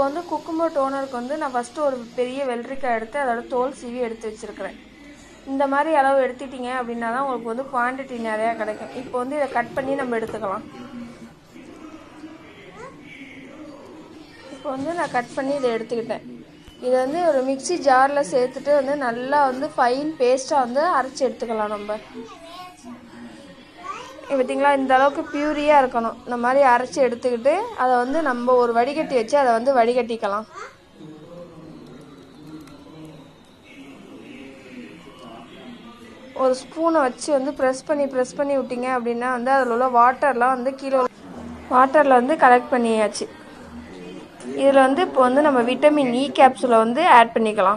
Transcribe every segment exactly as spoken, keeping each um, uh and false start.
வந்து குக்கும்பர் டோனருக்கு வந்து நான் ஃபஸ்ட்டு ஒரு பெரிய வெள்ளரிக்காய் எடுத்து அதோட தோல் சீவி எடுத்து வச்சுருக்கிறேன். இந்த மாதிரி அளவு எடுத்துட்டிங்க அப்படின்னா தான் உங்களுக்கு வந்து குவான்டிட்டி நிறையா கிடைக்கும். இப்போ வந்து இதை கட் பண்ணி நம்ம எடுத்துக்கலாம். இப்போ வந்து நான் கட் பண்ணி இதை எடுத்துக்கிட்டேன். இதை வந்து ஒரு மிக்சி ஜாரில் சேர்த்துட்டு வந்து நல்லா வந்து ஃபைன் பேஸ்ட்டாக வந்து அரைச்சி எடுத்துக்கலாம். நம்ம பார்த்தீங்களா, இந்த அளவுக்கு பியூரியாக இருக்கணும். இந்த மாதிரி அரைச்சி எடுத்துக்கிட்டு அதை வந்து நம்ம ஒரு வடிகட்டி வச்சு அதை வந்து வடிகட்டிக்கலாம். ஒரு ஸ்பூனை வச்சு வந்து ப்ரெஸ் பண்ணி ப்ரெஸ் பண்ணி விட்டிங்க அப்படின்னா வந்து அதில் உள்ள வாட்டர்லாம் வந்து கீழே வாட்டரில் வந்து கலெக்ட் பண்ணியாச்சு. இதில் வந்து இப்போ வந்து நம்ம விட்டமின் இ கேப்சூலை வந்து ஆட் பண்ணிக்கலாம்.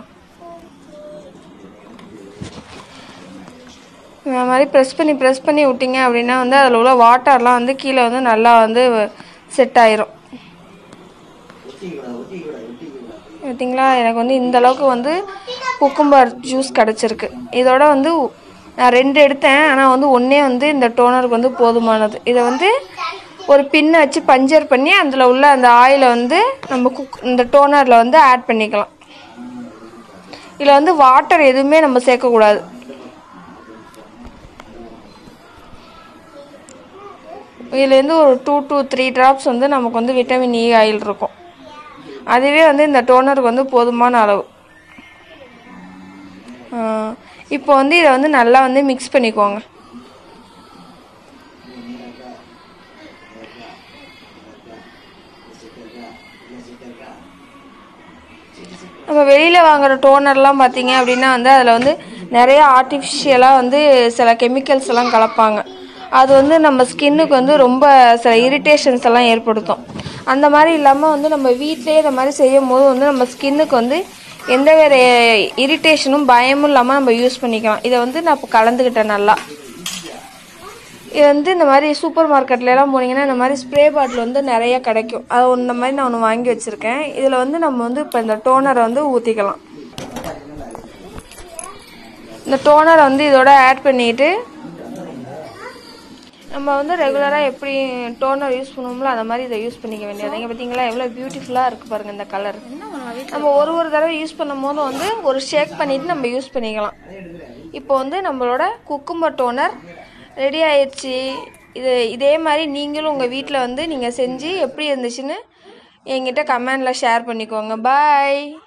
இந்த மாதிரி ப்ரெஸ் பண்ணி ப்ரெஸ் பண்ணி விட்டிங்க அப்படின்னா வந்து அதில் உள்ள வாட்டர்லாம் வந்து கீழே வந்து நல்லா வந்து செட் ஆயிரும். பார்த்தீங்களா, எனக்கு வந்து இந்த அளவுக்கு வந்து குக்கும்பர் ஜூஸ் கிடச்சிருக்கு. இதோட வந்து நான் ரெண்டு எடுத்தேன், ஆனால் வந்து ஒன்றே வந்து இந்த டோனருக்கு வந்து போதுமானது. இதை வந்து ஒரு பின்னை வச்சு பஞ்சர் பண்ணி அதில் உள்ள அந்த ஆயிலை வந்து நம்ம குக் இந்த டோனரில் வந்து ஆட் பண்ணிக்கலாம். இதில் வந்து வாட்டர் எதுவுமே நம்ம சேர்க்கக்கூடாது. இதுலேருந்து ஒரு டூ டூ த்ரீ ட்ராப்ஸ் வந்து நமக்கு வந்து விட்டமின் இ ஆயில் இருக்கும். அதுவே வந்து இந்த டோனருக்கு வந்து போதுமான அளவு. இப்போ வந்து இதை வந்து நல்லா வந்து மிக்ஸ் பண்ணிக்கோங்க. நம்ம வெளியில் வாங்குகிற டோனர்லாம் பார்த்தீங்க அப்படின்னா வந்து அதில் வந்து நிறைய ஆர்டிஃபிஷியலாக வந்து சில கெமிக்கல்ஸ் எல்லாம் கலப்பாங்க. அது வந்து நம்ம ஸ்கின்னுக்கு வந்து ரொம்ப சில இரிட்டேஷன்ஸ் எல்லாம் ஏற்படுத்தும். அந்த மாதிரி இல்லாமல் வந்து நம்ம வீட்டிலே இந்த மாதிரி செய்யும் போது வந்து நம்ம ஸ்கின்னுக்கு வந்து எந்த வேறு இரிட்டேஷனும் பயமும் இல்லாமல் நம்ம யூஸ் பண்ணிக்கலாம். இதை வந்து நான் இப்போ கலந்துக்கிட்டேன் நல்லா. இது வந்து இந்த மாதிரி சூப்பர் மார்க்கெட்லலாம் போனீங்கன்னா இந்த மாதிரி ஸ்ப்ரே பாட்டில் வந்து நிறைய கிடைக்கும். அது ஒன்று இந்த மாதிரி நான் ஒன்று வாங்கி வச்சுருக்கேன். இதில் வந்து நம்ம வந்து இப்போ இந்த டோனரை வந்து ஊற்றிக்கலாம். இந்த டோனரை வந்து இதோட ஆட் பண்ணிட்டு நம்ம வந்து ரெகுலராக எப்படி டோனர் யூஸ் பண்ணுவோம்ல அந்த மாதிரி இதை யூஸ் பண்ணிக்க வேண்டியது. இங்கே பார்த்தீங்களா எவ்வளோ பியூட்டிஃபுல்லாக இருக்குது பாருங்கள் இந்த கலர். நம்ம ஒரு ஒரு தடவை யூஸ் பண்ணும் போது வந்து ஒரு ஷேக் பண்ணிவிட்டு நம்ம யூஸ் பண்ணிக்கலாம். இப்போ வந்து நம்மளோட குக்கும்பர் டோனர் ரெடி ஆயிடுச்சு. இது இதே மாதிரி நீங்களும் உங்கள் வீட்டில் வந்து நீங்கள் செஞ்சு எப்படி இருந்துச்சுன்னு என்கிட்ட கமெண்டில் ஷேர் பண்ணிக்கோங்க. பாய்.